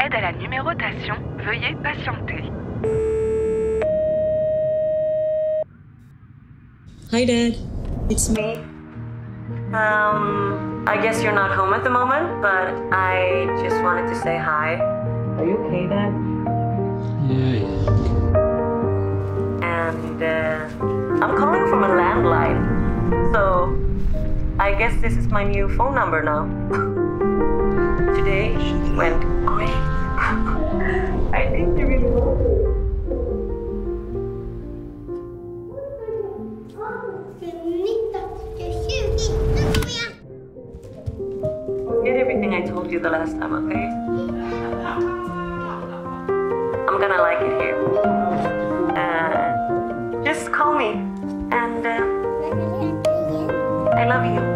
aide à la numérotation, veuillez patienter. Hi, Dad. It's me. I guess you're not home at the moment, but I just wanted to say hi. Are you okay, Dad? Yeah. And I'm calling from a landline, so I guess this is my new phone number now. Today went great. I think you really will. Forget everything I told you the last time, okay? I'm gonna like it here. Just call me, and I love you.